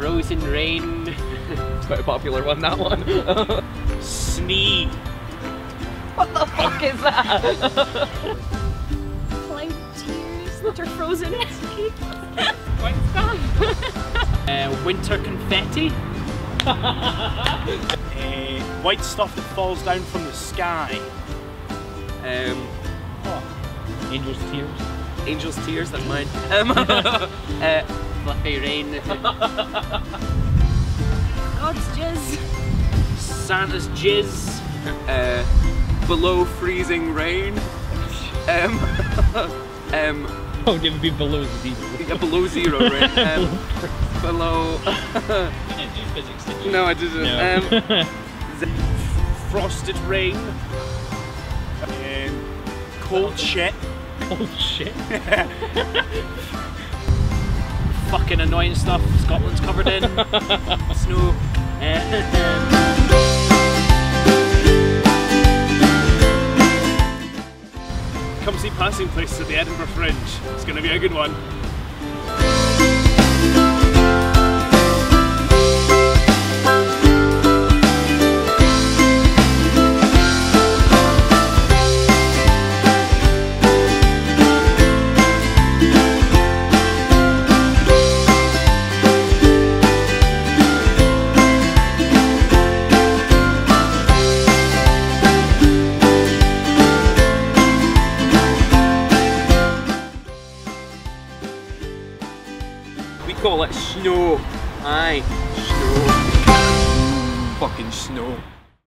Frozen rain. It's quite a popular one, that one. Snee. What the fuck is that? Cloud tears that are frozen. What's that? Winter confetti. White stuff that falls down from the sky. Angel's tears. Angel's tears, that's mine. Fluffy rain. God's jizz. Santa's jizz. Below freezing rain. Oh, it would be below zero. Yeah, below zero rain. Below. You didn't do physics, did you? No, I didn't. No. Frosted rain. Cold shit. Cold shit. Fucking annoying stuff Scotland's covered in. Snow. Come see Passing Place at the Edinburgh Fringe. It's going to be a good one. We call it snow. Aye, snow. Fucking snow.